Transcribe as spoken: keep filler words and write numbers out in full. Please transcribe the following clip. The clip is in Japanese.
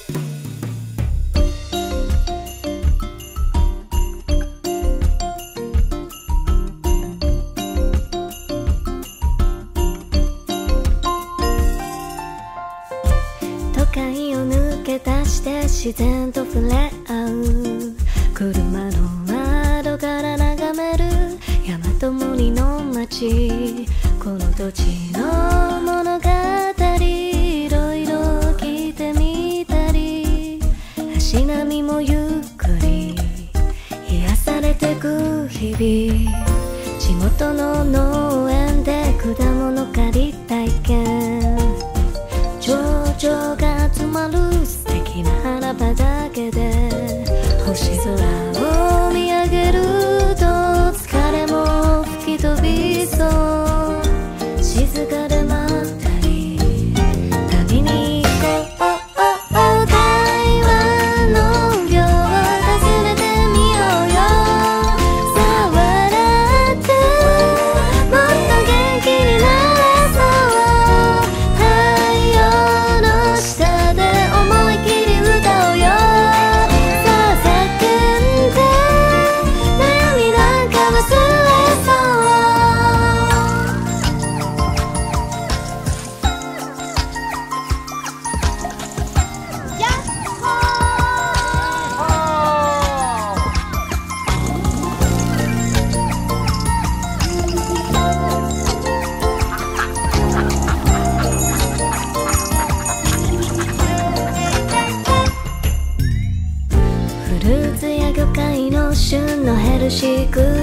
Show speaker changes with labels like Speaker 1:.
Speaker 1: 都会を抜け出して自然と触れ合う、車の窓から眺める山と森の街、この土地の物語いろいろ聞いてみたり、足並みもゆっくり癒されてく日々、地元の農園で果物狩り体験、情緒が集まる素敵な花畑で星空を見上げると疲れも吹き飛びそう、静かでまったり旅に行こう。台湾の寮を訪ねてみようよ。さあ笑ってもっと元気になれそう。太陽の下で思い切り歌おうよ。さあ叫んで悩みなんか忘れそう。やっほフルーツや魚介の旬のヘルシーグ